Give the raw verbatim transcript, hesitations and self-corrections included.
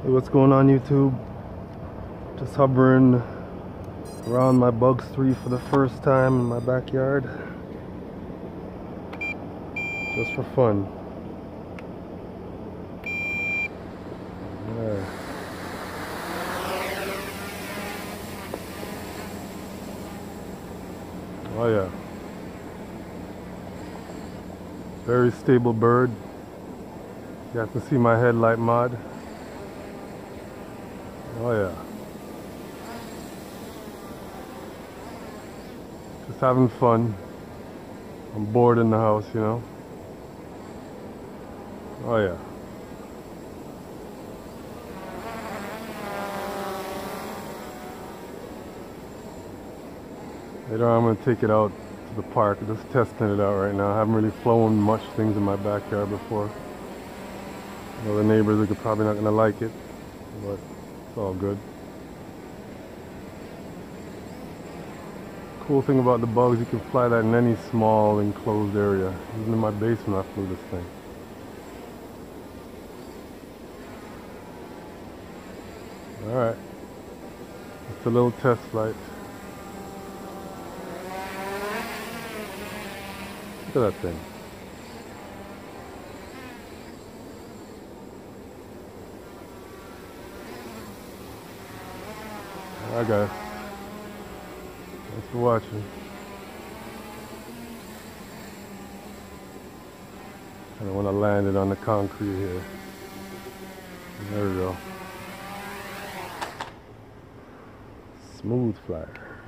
Hey, what's going on YouTube? Just hovering around my Bugs three for the first time in my backyard. Just for fun. Yeah. Oh yeah. Very stable bird. You have to see my headlight mod. Oh yeah. Just having fun. I'm bored in the house, you know. Oh yeah. Later on I'm gonna take it out to the park. Just testing it out right now. I haven't really flown much things in my backyard before. I know the neighbors are probably not gonna like it, but it's all good. Cool thing about the Bugs, you can fly that in any small enclosed area. Even in my basement I flew this thing. Alright. Just a little test flight. Look at that thing. Alright guys. Thanks for watching. I don't want to land it on the concrete here. There we go. Smooth flyer.